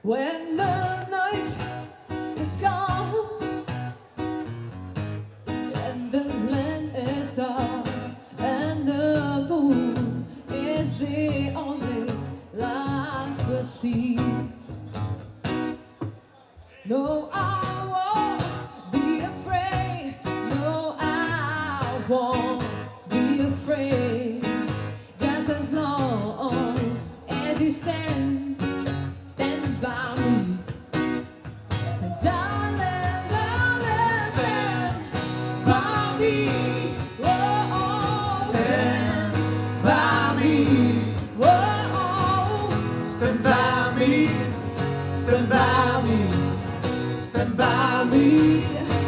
When the night is gone and the land is dark and the moon is the only light we'll see. No, I won't be afraid. No, I won't be afraid. Just as long as you stand by me. And darling, darling, stand by me. Whoa, stand by me. Whoa, stand by me. Stand by me. Stand by me.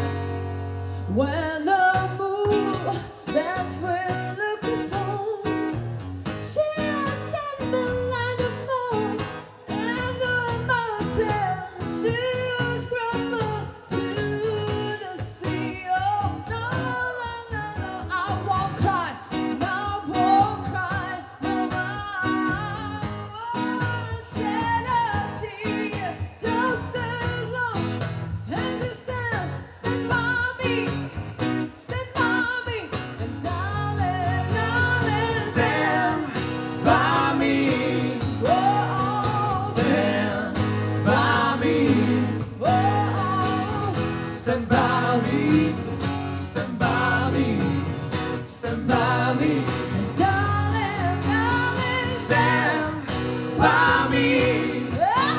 When the moon that we're looking for shines on the land of moon, and the mountains should crumble to the sea. Oh no, no, no, no, I won't cry. No, I won't cry. No, I won't shed a tear. Just as long as you stand by me, stand by me, and darling, darling, stand by me. Whoa, stand by me. Whoa, stand by me, stand by me, stand by me, and darling, darling, stand by me.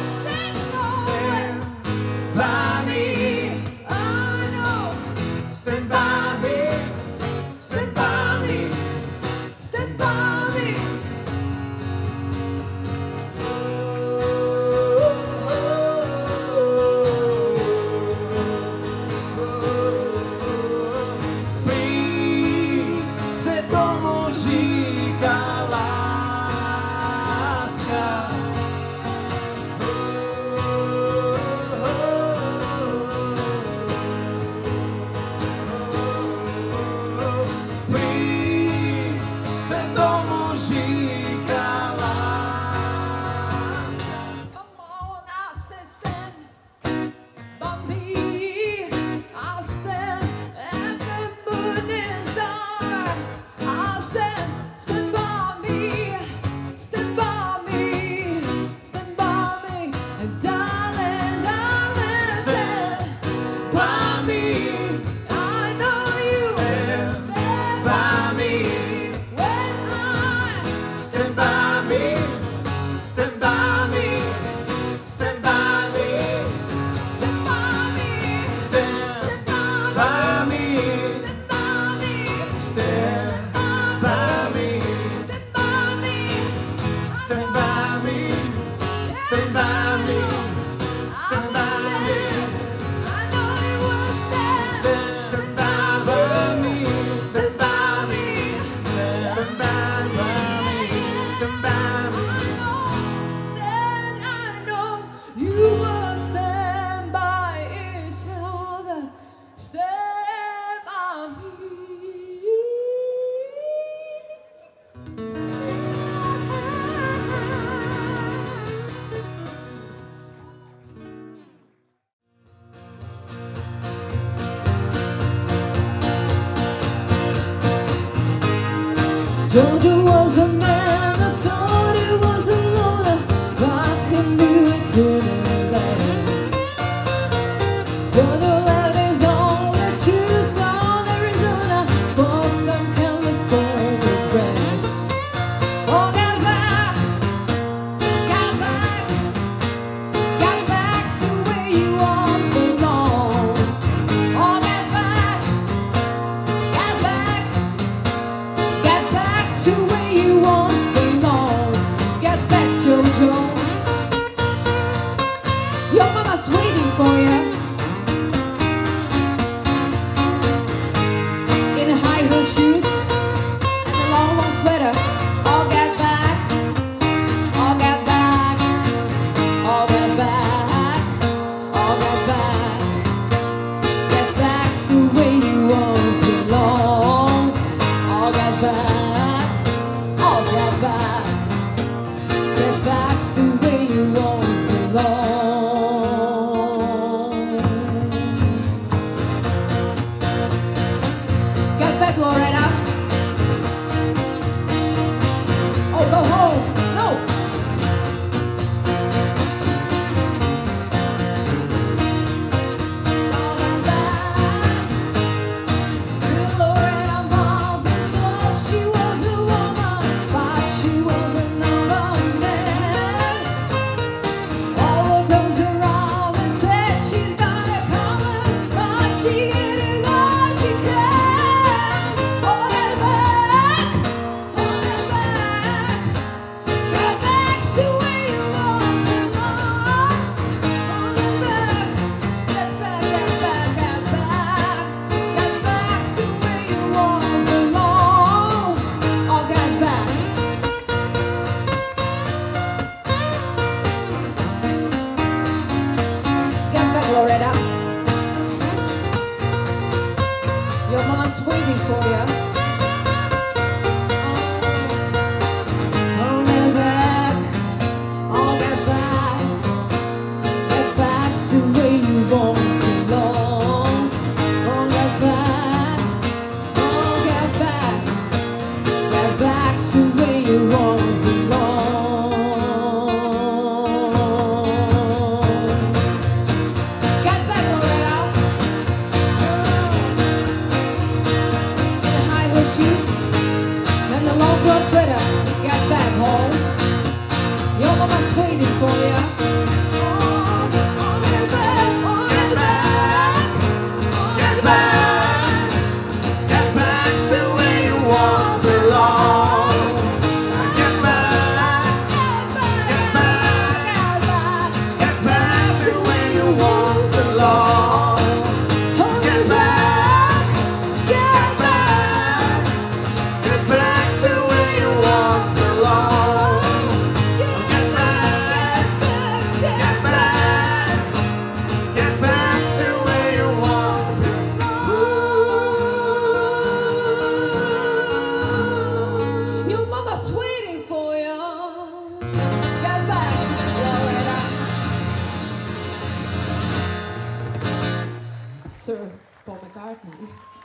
Stand by me. I know. Stand by me. Stand by me. Stand by me. Sei tão longe que Alasca. Sei tão longe que Alasca. Come on, I said stand by me. I said and the moon is dark. I said stand by me. Stand by me. Stand by me. And darling, darling, stand by me. I know you stand by me. When I stand by me. Stand by me. Stand by me. Stand by me. Stand by me. Stand by me. Stand by me. Stand by me. Stand by me. Stand by me. Stand by me. I know you will stand. Stand by me. Stand by me. Stand by me. Stand by me. I know you will stand by each other. Stand by me. Georgia was a man I thought he was a loner, but he knew he couldn't last. Georgia left his only Tucson, Arizona, for some California rest. Oh, got back to where you once belonged. Oh, got back to where you once belonged. Get back, Jojo. Your mama's waiting for you. In high heel shoes and a long sweater. All get back. All get back. All get back. All get back. Get back to where you once belonged. All get back. All get back. Get back to where you once belonged. Paul McCartney.